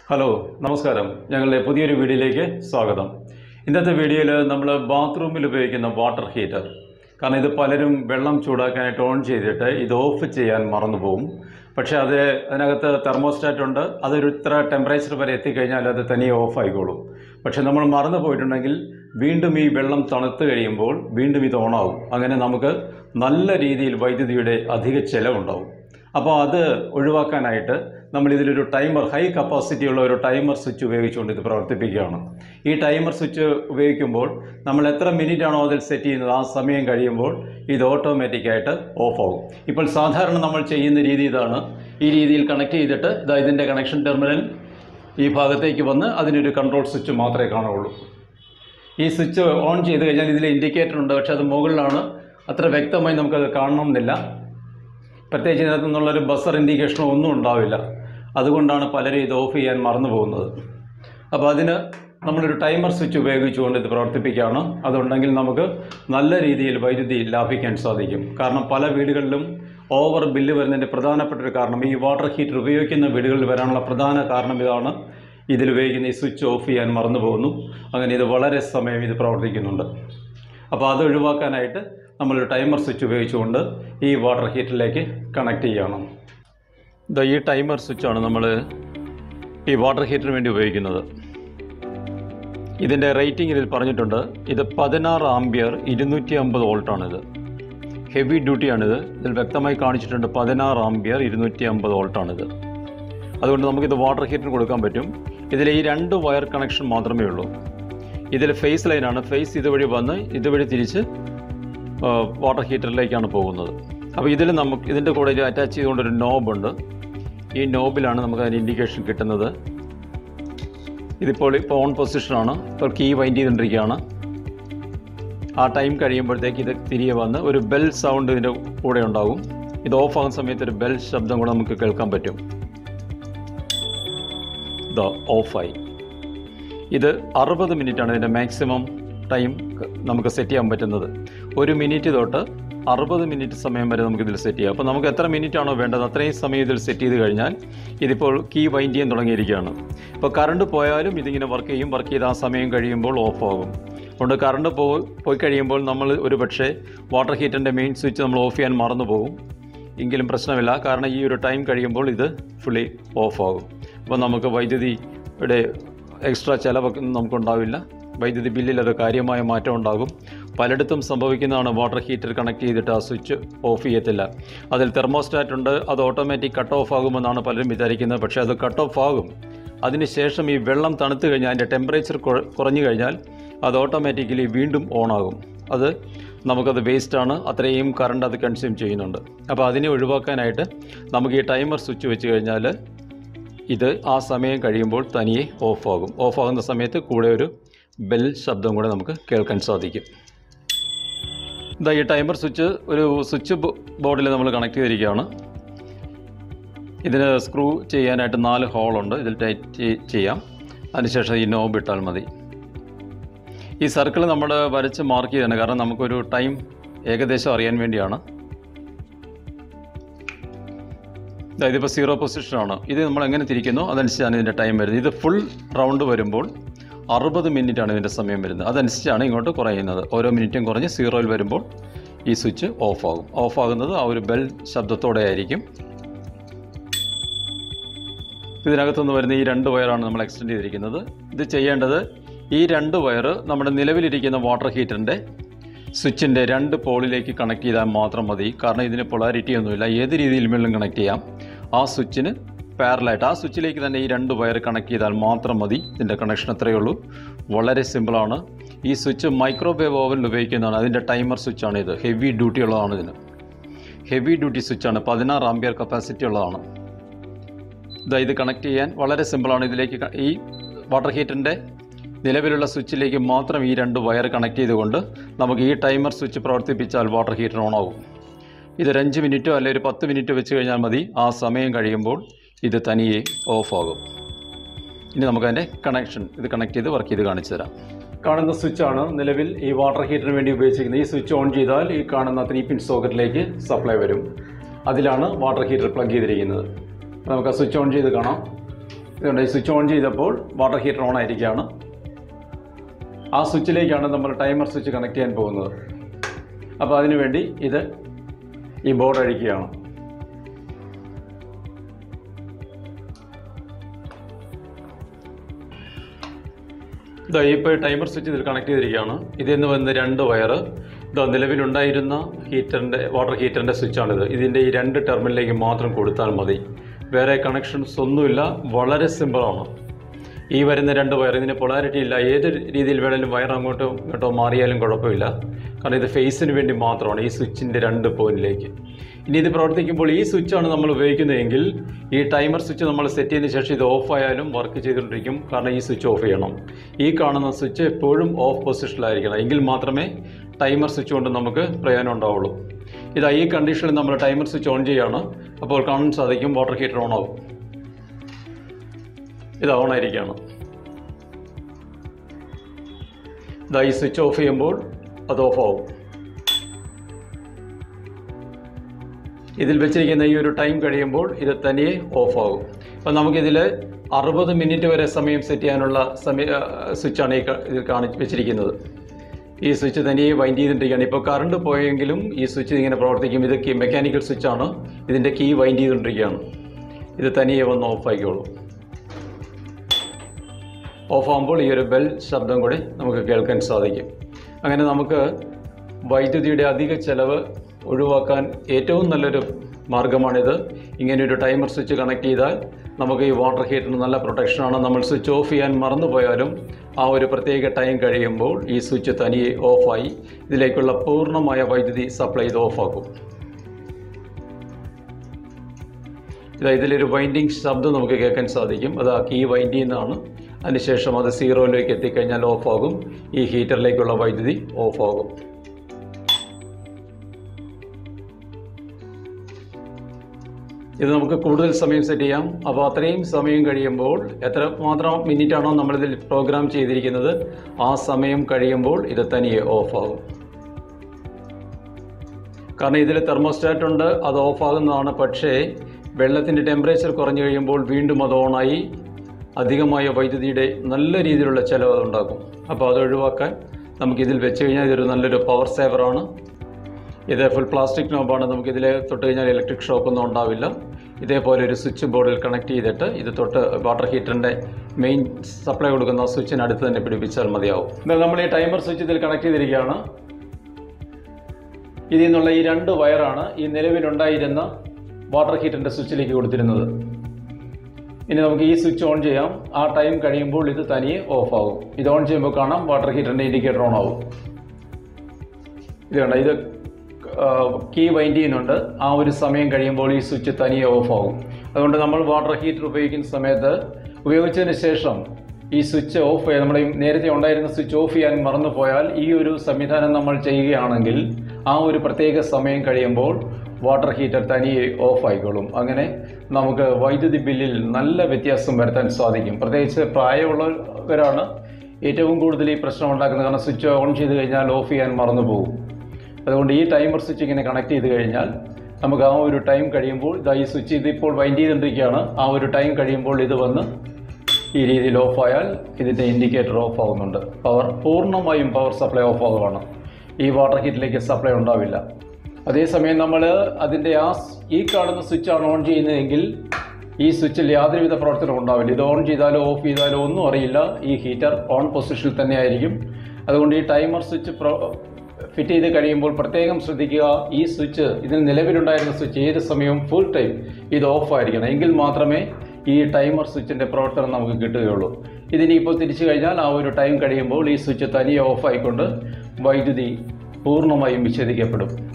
Hello നമസ്കാരം ഞങ്ങളുടെ പുതിയൊരു വീഡിയോയിലേക്ക് സ്വാഗതം. ഇന്നത്തെ വീഡിയോയിൽ നമ്മൾ ബാത്റൂമിൽ ഉപയോഗിക്കുന്ന വാട്ടർ ഹീറ്റർ, കാരണം ഇത് പലരും വെള്ളം ചൂടാക്കാനായിട്ട് ഓൺ ചെയ്തിട്ട് ഇത് ഓഫ് ചെയ്യാൻ മറന്നു പോകും. പക്ഷേ അതിനകത്ത് തെർമോസ്റ്റാറ്റ് ഉണ്ട്, അതൊരു ഇത്ര ടെമ്പറേച്ചർ വരെ എത്തിക്കഴിഞ്ഞാൽ അത് തനിയെ ഓഫ് ആയിക്കോളും. പക്ഷേ നമ്മൾ മറന്നു പോയിട്ടുണ്ടെങ്കിൽ വീണ്ടും ഈ വെള്ളം തണുത്ത് കഴിയുമ്പോൾ വീണ്ടും ഇത് ഓണാവും. അങ്ങനെ നമുക്ക് നല്ല രീതിയിൽ വൈദ്യുതിയുടെ അധിക ചിലവുണ്ടാവും. അപ്പോൾ അത് ഒഴിവാക്കാനായിട്ട് നമ്മളിതിലൊരു ടൈമർ, ഹൈ കപ്പാസിറ്റി ഉള്ള ഒരു ടൈമർ സ്വിച്ച് ഉപയോഗിച്ചുകൊണ്ട് ഇത് പ്രവർത്തിപ്പിക്കുകയാണ്. ഈ ടൈമർ സ്വിച്ച് ഉപയോഗിക്കുമ്പോൾ നമ്മൾ എത്ര മിനിറ്റാണോ അതിൽ സെറ്റ് ചെയ്യുന്നത്, ആ സമയം കഴിയുമ്പോൾ ഇത് ഓട്ടോമാറ്റിക്കായിട്ട് ഓഫ് ആകും. ഇപ്പോൾ സാധാരണ നമ്മൾ ചെയ്യുന്ന രീതി ഇതാണ്. ഈ രീതിയിൽ കണക്ട് ചെയ്തിട്ട് ഇതിൻ്റെ കണക്ഷൻ ടെർമിനൽ ഈ ഭാഗത്തേക്ക് വന്ന് അതിനൊരു കൺട്രോൾ സ്വിച്ച് മാത്രമേ കാണുകയുള്ളൂ. ഈ സ്വിച്ച് ഓൺ ചെയ്ത് കഴിഞ്ഞാൽ ഇതിൽ ഇൻഡിക്കേറ്റർ ഉണ്ട്, പക്ഷേ അത് മുകളിലാണ്, അത്ര വ്യക്തമായി നമുക്കത് കാണണമെന്നില്ല. പ്രത്യേകിച്ച് ഇതിനകത്തു നിന്നുള്ളൊരു ബസർ ഇൻഡിക്കേഷനോ ഒന്നും ഉണ്ടാവില്ല. അതുകൊണ്ടാണ് പലരും ഇത് ഓഫ് ചെയ്യാൻ മറന്നു പോകുന്നത്. അപ്പോൾ അതിന് നമ്മളൊരു ടൈമർ സ്വിച്ച് ഉപയോഗിച്ചുകൊണ്ട് ഇത് പ്രവർത്തിപ്പിക്കുകയാണ്. അതുണ്ടെങ്കിൽ നമുക്ക് നല്ല രീതിയിൽ വൈദ്യുതി ലാഭിക്കാൻ സാധിക്കും. കാരണം പല വീടുകളിലും ഓവർ ബില്ല് വരുന്നതിൻ്റെ പ്രധാനപ്പെട്ടൊരു കാരണം, ഈ വാട്ടർ ഹീറ്റർ ഉപയോഗിക്കുന്ന വീടുകളിൽ വരാനുള്ള പ്രധാന കാരണം ഇതാണ്. ഇതിലുപയോഗിക്കുന്ന ഈ സ്വിച്ച് ഓഫ് ചെയ്യാൻ മറന്നു പോകുന്നു. അങ്ങനെ ഇത് വളരെ സമയം ഇത് പ്രവർത്തിക്കുന്നുണ്ട്. അപ്പോൾ അത് ഒഴിവാക്കാനായിട്ട് നമ്മളൊരു ടൈമർ സ്വിച്ച് ഉപയോഗിച്ചുകൊണ്ട് ഈ വാട്ടർ ഹീറ്ററിലേക്ക് കണക്ട് ചെയ്യണം. ഈ ടൈമർ സ്വിച്ചാണ് നമ്മൾ ഈ വാട്ടർ ഹീറ്ററിന് വേണ്ടി ഉപയോഗിക്കുന്നത്. ഇതിൻ്റെ റേറ്റിംഗ് ഇതിൽ പറഞ്ഞിട്ടുണ്ട്. ഇത് 16 ആംപിയർ 250 വോൾട്ടാണിത്. ഹെവി ഡ്യൂട്ടിയാണിത്. ഇതിൽ വ്യക്തമായി കാണിച്ചിട്ടുണ്ട് 16 ആംപിയർ 250 വോൾട്ടാണിത്. അതുകൊണ്ട് നമുക്കിത് വാട്ടർ ഹീറ്റർ കൊടുക്കാൻ പറ്റും. ഇതിൽ ഈ 2 വയർ കണക്ഷൻ മാത്രമേ ഉള്ളൂ. ഇതിൽ ഫേസ് ലൈനാണ്. ഫേസ് ഇതുവഴി വന്ന് ഇതുവഴി തിരിച്ച് വാട്ടർ ഹീറ്ററിലേക്കാണ് പോകുന്നത്. അപ്പോൾ ഇതിൻ്റെ കൂടെ ഇത് അറ്റാച്ച് ചെയ്തുകൊണ്ടൊരു നോബുണ്ട്. ഈ നോബിലാണ് നമുക്ക് അതിന് ഇൻഡിക്കേഷൻ കിട്ടുന്നത്. ഇപ്പോൾ ഓൺ പൊസിഷനാണ്. ഇപ്പോൾ കീ വൈൻഡ് ചെയ്തുകൊണ്ടിരിക്കുകയാണ്. ആ ടൈം കഴിയുമ്പോഴത്തേക്ക് ഇത് തിരികെ വന്ന് ഒരു ബെൽ സൗണ്ട് ഇതിൻ്റെ കൂടെ ഉണ്ടാകും. ഇത് ഓഫ് ആകുന്ന സമയത്ത് ഒരു ബെൽ ശബ്ദം കൂടെ നമുക്ക് കേൾക്കാൻ പറ്റും. ഓഫായി. ഇത് 60 മിനിറ്റാണ് ഇതിൻ്റെ മാക്സിമം ടൈം നമുക്ക് സെറ്റ് ചെയ്യാൻ പറ്റുന്നത്. 1 മിനിറ്റ് തൊട്ട് 60 മിനിറ്റ് സമയം വരെ നമുക്കിതിൽ സെറ്റ് ചെയ്യാം. അപ്പോൾ നമുക്ക് എത്ര മിനിറ്റാണോ വേണ്ടത് അത്രയും സമയം ഇതിൽ സെറ്റ് ചെയ്ത് കഴിഞ്ഞാൽ ഇതിപ്പോൾ കീ വൈൻഡ് ചെയ്യാൻ തുടങ്ങിയിരിക്കുകയാണ്. ഇപ്പോൾ കറണ്ട് പോയാലും ഇതിങ്ങനെ വർക്ക് ചെയ്യും. വർക്ക് ചെയ്ത് ആ സമയം കഴിയുമ്പോൾ ഓഫ് ആകും. അതുകൊണ്ട് കറണ്ട് പോയി കഴിയുമ്പോൾ നമ്മൾ ഒരു പക്ഷേ വാട്ടർ ഹീറ്ററിൻ്റെ മെയിൻ സ്വിച്ച് നമ്മൾ ഓഫ് ചെയ്യാൻ മറന്നു പോകും. എങ്കിലും പ്രശ്നമില്ല, കാരണം ഈ ഒരു ടൈം കഴിയുമ്പോൾ ഇത് ഫുള്ളി ഓഫ് ആകും. അപ്പോൾ നമുക്ക് വൈദ്യുതിയുടെ എക്സ്ട്രാ ചിലവൊക്കെ നമുക്കുണ്ടാവില്ല. വൈദ്യുതി ബില്ലിൽ അത് കാര്യമായ മാറ്റം ഉണ്ടാകും. പലയിടത്തും സംഭവിക്കുന്നതാണ്, വാട്ടർ ഹീറ്റർ കണക്ട് ചെയ്തിട്ട് ആ സ്വിച്ച് ഓഫ് ചെയ്യത്തില്ല. അതിൽ തെർമോസ്റ്റാറ്റ് ഉണ്ട്, അത് ഓട്ടോമാറ്റിക് കട്ട് ഓഫ് ആകുമെന്നാണ് പലരും വിചാരിക്കുന്നത്. പക്ഷേ അത് കട്ട് ഓഫ് ആകും. അതിനുശേഷം ഈ വെള്ളം തണുത്ത് കഴിഞ്ഞാൽ, അതിൻ്റെ ടെമ്പറേച്ചർ കുറഞ്ഞു കഴിഞ്ഞാൽ അത് ഓട്ടോമാറ്റിക്കലി വീണ്ടും ഓണാകും. അത് നമുക്കത് വേസ്റ്റാണ്. അത്രയും കറണ്ട് അത് കൺസ്യൂം ചെയ്യുന്നുണ്ട്. അപ്പോൾ അതിനെ ഒഴിവാക്കാനായിട്ട് നമുക്ക് ഈ ടൈമർ സ്വിച്ച് വെച്ച് കഴിഞ്ഞാൽ ഇത് ആ സമയം കഴിയുമ്പോൾ തനിയെ ഓഫാകും. ഓഫാകുന്ന സമയത്ത് കൂടെ ഒരു ബെൽ ശബ്ദം കൂടെ നമുക്ക് കേൾക്കാൻ സാധിക്കും. ഈ ടൈമർ സ്വിച്ച് ഒരു സ്വിച്ച് ബോർഡിൽ നമ്മൾ കണക്ട് ചെയ്തിരിക്കുകയാണ്. ഇതിന് സ്ക്രൂ ചെയ്യാനായിട്ട് 4 ഹോളുണ്ട്. ഇതിൽ ടൈറ്റ് ചെയ്യാം. അതിനുശേഷം ഈ നോബ് ഇട്ടാൽ മതി. ഈ സർക്കിൾ നമ്മൾ വരച്ച് മാർക്ക് ചെയ്താണ്, കാരണം നമുക്കൊരു ടൈം ഏകദേശം അറിയാൻ വേണ്ടിയാണ്. ഇതിപ്പോൾ 0 പൊസിഷനാണ്. ഇത് നമ്മൾ എങ്ങനെ തിരിക്കുന്നു അതനുസരിച്ചാണ് ഇതിൻ്റെ ടൈം വരുന്നത്. ഇത് ഫുൾ റൗണ്ട് വരുമ്പോൾ 60 മിനിറ്റാണ് ഇതിൻ്റെ സമയം വരുന്നത്. അതനുസരിച്ചാണ് ഇങ്ങോട്ട് കുറയുന്നത്. ഓരോ മിനിറ്റും കുറഞ്ഞ് 0-ൽ വരുമ്പോൾ ഈ സ്വിച്ച് ഓഫാകും. ഓഫാകുന്നത് ആ ഒരു ബെൽ ശബ്ദത്തോടെ ആയിരിക്കും. ഇതിനകത്തുനിന്ന് വരുന്ന ഈ 2 വയറാണ് നമ്മൾ എക്സ്റ്റെൻഡ് ചെയ്തിരിക്കുന്നത്. ഇത് ചെയ്യേണ്ടത്, ഈ 2 വയർ നമ്മുടെ നിലവിലിരിക്കുന്ന വാട്ടർ ഹീറ്ററിൻ്റെ സ്വിച്ചിൻ്റെ 2 പോളിലേക്ക് കണക്ട് ചെയ്താൽ മാത്രം മതി. കാരണം ഇതിന് പൊളാരിറ്റി ഒന്നുമില്ല. ഏത് രീതിയിൽ വേണമെങ്കിലും കണക്ട് ചെയ്യാം. ആ സ്വിച്ചിന് പാരലായിട്ട് ആ സ്വിച്ചിലേക്ക് തന്നെ ഈ 2 വയർ കണക്ട് ചെയ്താൽ മാത്രം മതി. ഇതിൻ്റെ കണക്ഷൻ അത്രയേ ഉള്ളൂ. വളരെ സിമ്പിളാണ്. ഈ സ്വിച്ച് മൈക്രോവേവ് ഓവനിൽ ഉപയോഗിക്കുന്നതാണ്. അതിൻ്റെ ടൈമർ സ്വിച്ചാണ് ഇത്. ഹെവി ഡ്യൂട്ടി ഉള്ളതാണ്. ഇതിന് ഹെവി ഡ്യൂട്ടി സ്വിച്ചാണ്. 16 ആംപിയർ കപ്പാസിറ്റി ഉള്ളതാണ്. ഇത് കണക്ട് ചെയ്യാൻ വളരെ സിമ്പിളാണ്. ഇതിലേക്ക് ഈ വാട്ടർ ഹീറ്ററിൻ്റെ നിലവിലുള്ള സ്വിച്ചിലേക്ക് മാത്രം ഈ 2 വയർ കണക്ട് ചെയ്തുകൊണ്ട് നമുക്ക് ഈ ടൈമർ സ്വിച്ച് പ്രവർത്തിപ്പിച്ചാൽ വാട്ടർ ഹീറ്റർ ഓണാകും. ഇതൊരു 5 മിനിറ്റോ അല്ലെങ്കിൽ ഒരു 10 മിനിറ്റ് വെച്ച് കഴിഞ്ഞാൽ മതി. ആ സമയം കഴിയുമ്പോൾ ഇത് തനിയെ ഓഫാകും. ഇനി നമുക്കതിൻ്റെ ഇത് കണക്ട് ചെയ്ത് വർക്ക് ചെയ്ത് കാണിച്ചു തരാം. കാണുന്ന സ്വിച്ചാണ് നിലവിൽ ഈ വാട്ടർ ഹീറ്ററിന് വേണ്ടി ഉപയോഗിച്ചിരിക്കുന്നത്. ഈ സ്വിച്ച് ഓൺ ചെയ്താൽ ഈ കാണുന്ന 3 പിൻ സോക്കറ്റിലേക്ക് സപ്ലൈ വരും. അതിലാണ് വാട്ടർ ഹീറ്റർ പ്ലഗ് ചെയ്തിരിക്കുന്നത്. നമുക്ക് ആ സ്വിച്ച് ഓൺ ചെയ്ത് കാണാം. ഇതുകൊണ്ട് ഈ സ്വിച്ച് ഓൺ ചെയ്തപ്പോൾ വാട്ടർ ഹീറ്റർ ഓൺ ആയിരിക്കുകയാണ്. ആ സ്വിച്ചിലേക്കാണ് നമ്മൾ ടൈമർ സ്വിച്ച് കണക്ട് ചെയ്യാൻ പോകുന്നത്. അപ്പോൾ അതിനുവേണ്ടി ഈ ബോർഡ് അഴിക്കുകയാണ്. ഇപ്പോൾ ടൈമർ സ്വിച്ച് ഇതിൽ കണക്ട് ചെയ്തിരിക്കുകയാണ്. ഇതിൽ നിന്ന് വന്ന് 2 വയർ നിലവിലുണ്ടായിരുന്ന വാട്ടർ ഹീറ്ററിൻ്റെ സ്വിച്ചാണിത്. ഇതിൻ്റെ ഈ 2 ടെർമിനലിലേക്ക് മാത്രം കൊടുത്താൽ മതി. വേറെ കണക്ഷൻസ് ഒന്നുമില്ല. വളരെ സിമ്പിളാണ്. ഈ വരുന്ന 2 വയർ, ഇതിന് പൊളാരിറ്റി ഇല്ല. ഏത് രീതിയിൽ വേണമെങ്കിലും വയർ അങ്ങോട്ടോ ഇങ്ങോട്ടോ മാറിയാലും കുഴപ്പമില്ല. കാരണം ഇത് ഫേസിന് വേണ്ടി മാത്രമാണ്, ഈ സ്വിച്ചിൻ്റെ 2 പോയിന്റിലേക്ക്. ഇനി ഇത് പ്രവർത്തിക്കുമ്പോൾ ഈ സ്വിച്ചാണ് നമ്മൾ ഉപയോഗിക്കുന്നതെങ്കിൽ ഈ ടൈമർ സ്വിച്ച് നമ്മൾ സെറ്റ് ചെയ്തതിന് ശേഷം ഇത് ഓഫ് ആയാലും വർക്ക് ചെയ്തുകൊണ്ടിരിക്കും. കാരണം ഈ സ്വിച്ച് ഓഫ് ചെയ്യണം. ഈ കാണുന്ന സ്വിച്ച് എപ്പോഴും ഓഫ് പൊസിഷനിലായിരിക്കണം. എങ്കിൽ മാത്രമേ ടൈമർ സ്വിച്ച് കൊണ്ട് നമുക്ക് പ്രയോജനം ഉണ്ടാവുള്ളൂ. ഈ കണ്ടീഷനിൽ നമ്മൾ ടൈമർ സ്വിച്ച് ഓൺ ചെയ്യുകയാണ്. അപ്പോൾ കാണാൻ സാധിക്കും വാട്ടർ ഹീറ്റർ ഓൺ ആവും. ഇത് ഓൺ ആയിരിക്കുകയാണ്. ഈ സ്വിച്ച് ഓഫ് ചെയ്യുമ്പോൾ അത് ഓഫ് ആവും. ഇതിൽ വെച്ചിരിക്കുന്ന ഈ ഒരു ടൈം കഴിയുമ്പോൾ ഇത് തനിയെ ഓഫ് ആകും. അപ്പോൾ നമുക്കിതിൽ 60 മിനിറ്റ് വരെ സമയം സെറ്റ് ചെയ്യാനുള്ള സ്വിച്ചാണ് ഇതിൽ വെച്ചിരിക്കുന്നത്. ഈ സ്വിച്ച് തനിയെ വൈൻഡ് ചെയ്തിട്ടിരിക്കുകയാണ്. ഇപ്പോൾ കറണ്ട് പോയെങ്കിലും ഈ സ്വിച്ച് ഇങ്ങനെ പ്രവർത്തിക്കും. ഇത് മെക്കാനിക്കൽ സ്വിച്ചാണ്. ഇതിൻ്റെ കീ വൈൻഡ് ചെയ്തുകൊണ്ടിരിക്കുകയാണ്. ഇത് തനിയെ വന്ന് ഓഫ് ആയിക്കോളും. ഓഫ് ആകുമ്പോൾ ഈ ഒരു ബെൽ ശബ്ദം കൂടി നമുക്ക് കേൾക്കാൻ സാധിക്കും. അങ്ങനെ നമുക്ക് വൈദ്യുതിയുടെ അധിക ചെലവ് ഒഴിവാക്കാൻ ഏറ്റവും നല്ലൊരു മാർഗ്ഗമാണിത്. ഇങ്ങനെയൊരു ടൈമർ സ്വിച്ച് കണക്ട് ചെയ്താൽ നമുക്ക് ഈ വാട്ടർ ഹീറ്ററിന് നല്ല പ്രൊട്ടക്ഷനാണ്. നമ്മൾ സ്വിച്ച് ഓഫ് ചെയ്യാൻ മറന്നുപോയാലും ആ ഒരു പ്രത്യേക ടൈം കഴിയുമ്പോൾ ഈ സ്വിച്ച് തനിയെ ഓഫായി ഇതിലേക്കുള്ള പൂർണ്ണമായ വൈദ്യുതി സപ്ലൈ ഇത് ഓഫാക്കും. ഇതിലൊരു വൈൻഡിങ് ശബ്ദം നമുക്ക് കേൾക്കാൻ സാധിക്കും. അത് ആ കീ വൈൻഡ് ചെയ്യുന്നതാണ്. അതിനുശേഷം അത് 0യിലേക്ക് എത്തിക്കഴിഞ്ഞാൽ ഓഫാകും. ഈ ഹീറ്ററിലേക്കുള്ള വൈദ്യുതി ഓഫാകും. ഇത് നമുക്ക് കൂടുതൽ സമയം സെറ്റ് ചെയ്യാം. അപ്പോൾ അത്രയും സമയം കഴിയുമ്പോൾ എത്രമാത്രം മിനിറ്റാണോ നമ്മളിതിൽ പ്രോഗ്രാം ചെയ്തിരിക്കുന്നത് ആ സമയം കഴിയുമ്പോൾ ഇത് തനിയെ ഓഫാകും. കാരണം ഇതിൽ തെർമോസ്റ്റാറ്റ് ഉണ്ട്, അത് ഓഫാകുന്നതാണ്. പക്ഷേ വെള്ളത്തിൻ്റെ ടെമ്പറേച്ചർ കുറഞ്ഞു കഴിയുമ്പോൾ വീണ്ടും അത് ഓണായി അധികമായ വൈദ്യുതിയുടെ നല്ല രീതിയിലുള്ള ചിലവ് ഉണ്ടാക്കും. അപ്പോൾ അത് ഒഴിവാക്കാൻ നമുക്കിതിൽ വെച്ച് കഴിഞ്ഞാൽ ഇതൊരു നല്ലൊരു പവർ സേവറാണ്. ഇത് ഫുൾ പ്ലാസ്റ്റിക് നോബാണ്. നമുക്കിതിൽ തൊട്ട് കഴിഞ്ഞാൽ ഇലക്ട്രിക് ഷോക്കൊന്നും ഉണ്ടാവില്ല. ഇതേപോലെ ഒരു സ്വിച്ച് ബോർഡിൽ കണക്ട് ചെയ്തിട്ട് ഇത് തൊട്ട് വാട്ടർ ഹീറ്ററിൻ്റെ മെയിൻ സപ്ലൈ കൊടുക്കുന്ന സ്വിച്ചിനടുത്ത് തന്നെ പിടിപ്പിച്ചാൽ മതിയാവും. എന്നാൽ നമ്മൾ ഈ ടൈമർ സ്വിച്ച് ഇതിൽ കണക്ട് ചെയ്തിരിക്കുകയാണ്. ഇതിൽ നിന്നുള്ള ഈ 2 വയറാണ് ഈ നിലവിലുണ്ടായിരുന്ന വാട്ടർ ഹീറ്ററിൻ്റെ സ്വിച്ചിലേക്ക് കൊടുത്തിരുന്നത്. ഇനി നമുക്ക് ഈ സ്വിച്ച് ഓൺ ചെയ്യാം. ആ ടൈം കഴിയുമ്പോൾ ഇത് തനിയെ ഓഫാകും. ഇത് ഓൺ ചെയ്യുമ്പോൾ കാണാം വാട്ടർ ഹീറ്ററിൻ്റെ ഇൻഡിക്കേറ്റർ ഓൺ ആവും. ഇത് കണ്ട, ഇത് കീ വൈൻഡ് ചെയ്യുന്നുണ്ട്. ആ ഒരു സമയം കഴിയുമ്പോൾ ഈ സ്വിച്ച് തനിയെ ഓഫാകും. അതുകൊണ്ട് നമ്മൾ വാട്ടർ ഹീറ്റർ ഉപയോഗിക്കുന്ന സമയത്ത് ഉപയോഗിച്ചതിന് ശേഷം ഈ സ്വിച്ച് ഓഫ് ചെയ്യാൻ, നമ്മുടെ നേരത്തെ ഉണ്ടായിരുന്ന സ്വിച്ച് ഓഫ് ചെയ്യാൻ മറന്നു പോയാൽ ഈ ഒരു സംവിധാനം നമ്മൾ ചെയ്യുകയാണെങ്കിൽ ആ ഒരു പ്രത്യേക സമയം കഴിയുമ്പോൾ വാട്ടർ ഹീറ്റർ തനിയെ ഓഫ് ആയിക്കോളും. അങ്ങനെ നമുക്ക് വൈദ്യുതി ബില്ലിൽ നല്ല വ്യത്യാസം വരുത്താൻ സാധിക്കും. പ്രത്യേകിച്ച് പ്രായമുള്ളവരാണ് ഏറ്റവും കൂടുതൽ ഈ പ്രശ്നം ഉണ്ടാക്കുന്നത്. കാരണം സ്വിച്ച് ഓൺ ചെയ്ത് കഴിഞ്ഞാൽ ഓഫ് ചെയ്യാൻ മറന്നു പോകും. അതുകൊണ്ട് ഈ ടൈമർ സ്വിച്ച് ഇങ്ങനെ കണക്ട് ചെയ്ത് കഴിഞ്ഞാൽ നമുക്ക് ആ ഒരു ടൈം കഴിയുമ്പോൾ ഈ സ്വിച്ച് ഇതിപ്പോൾ വൈൻഡ് ചെയ്തുകൊണ്ടിരിക്കുകയാണ്. ആ ഒരു ടൈം കഴിയുമ്പോൾ ഇത് വന്ന് ഈ രീതിയിൽ ഓഫായാൽ ഇതിൻ്റെ ഇൻഡിക്കേറ്റർ ഓഫ് ആകുന്നുണ്ട്. പൂർണ്ണമായും പവർ സപ്ലൈ ഓഫ് ആകുകയാണ്. ഈ വാട്ടർ ഹീറ്ററിലേക്ക് സപ്ലൈ ഉണ്ടാവില്ല. അതേസമയം നമ്മൾ അതിൻ്റെ ഈ കാണുന്ന സ്വിച്ചാണ് ഓൺ ചെയ്യുന്നതെങ്കിൽ ഈ സ്വിച്ചിൽ യാതൊരുവിധ പ്രവർത്തനം ഉണ്ടാവില്ല. ഇത് ഓൺ ചെയ്താലോ ഓഫ് ചെയ്താലോ ഒന്നും അറിയില്ല. ഈ ഹീറ്റർ ഓൺ പൊസിഷനിൽ തന്നെ ആയിരിക്കും. അതുകൊണ്ട് ഈ ടൈമർ സ്വിച്ച് ഫിറ്റ് ചെയ്ത് കഴിയുമ്പോൾ പ്രത്യേകം ശ്രദ്ധിക്കുക. ഈ സ്വിച്ച്, ഇതിന് നിലവിലുണ്ടായിരുന്ന സ്വിച്ച് ഏത് സമയവും ഫുൾ ടൈം ഇത് ഓഫ് ആയിരിക്കണം. എങ്കിൽ മാത്രമേ ഈ ടൈമർ സ്വിച്ചിൻ്റെ പ്രവർത്തനം നമുക്ക് കിട്ടുകയുള്ളൂ. ഇതിനിപ്പോൾ തിരിച്ചു കഴിഞ്ഞാൽ ആ ഒരു ടൈം കഴിയുമ്പോൾ ഈ സ്വിച്ച് തനിയെ ഓഫ് ആയിക്കൊണ്ട് വൈദ്യുതി പൂർണ്ണമായും വിച്ഛേദിക്കപ്പെടും.